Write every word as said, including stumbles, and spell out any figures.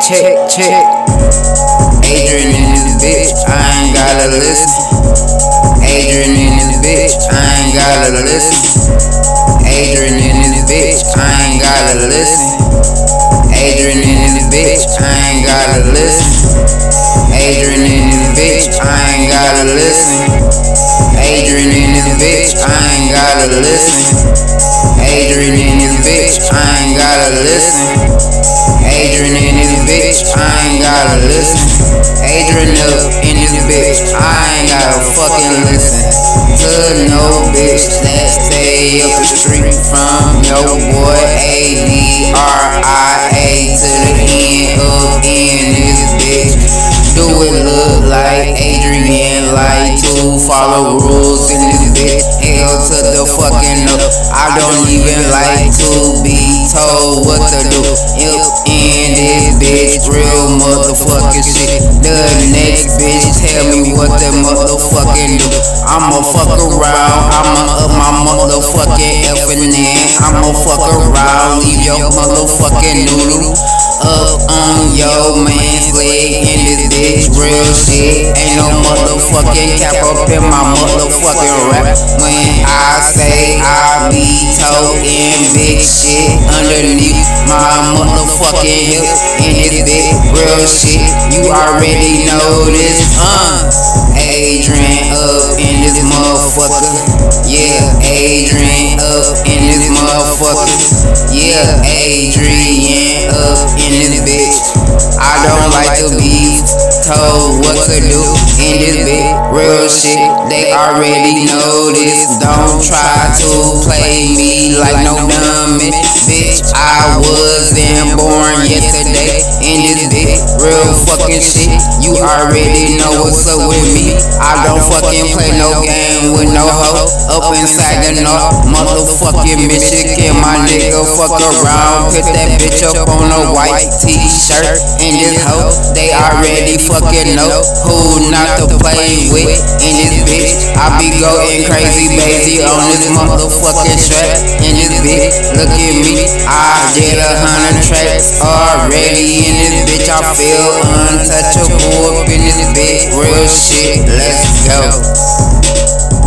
check, check. Adrian in this bitch, I ain't gotta listen. Adrian in this bitch, I ain't gotta listen. Adrian in this bitch, I ain't gotta listen. Adrian in this bitch, I ain't gotta listen. Adrian in this bitch, I ain't gotta listen. Adrian in this bitch, I ain't gotta listen. Adrian in this bitch, I ain't gotta listen. Adrian in this bitch, I ain't gotta listen. Adrian up in this bitch, I ain't gotta fucking listen to no bitch that stay up the street from your boy A D R I A to the end up in this bitch. Do it look like Adrian like to follow rules in this bitch? Hell to the fucking no. I don't even like to be told what to do. Up in this bitch, real motherfucking shit. The next bitch tell me what the motherfucking do. I'ma fuck around, I'ma up my motherfucking effing in. I'ma fuck around, leave your motherfucking noodle up on your man's leg in this bitch. Real shit, ain't no motherfucking cap up in my motherfucking rap. When I say I be toting big shit underneath my motherfucking hip in this bitch. Real shit, you already know this. Uh, Adrian up in this motherfucker. Yeah, Adrian up in this motherfucker. Yeah, Adrian up in this bitch. I don't like to be told what to do in this bitch. Real shit, they already know this. Don't try to play me like no dummy, bitch. I wasn't born yesterday in this bitch. Real fucking shit, you already know what's up with me. I don't fucking play no game with no hoe. Up inside the north, motherfucking Michigan, my nigga fuck around. Put that bitch up on a white t-shirt in this hoe. They already fucking know who not to play with in this bitch. I be going crazy, baby, on this motherfucking track in this bitch. Look at me, I did a hundred tracks already in this bitch. I feel untouchable up in this bitch. Real shit, let's go.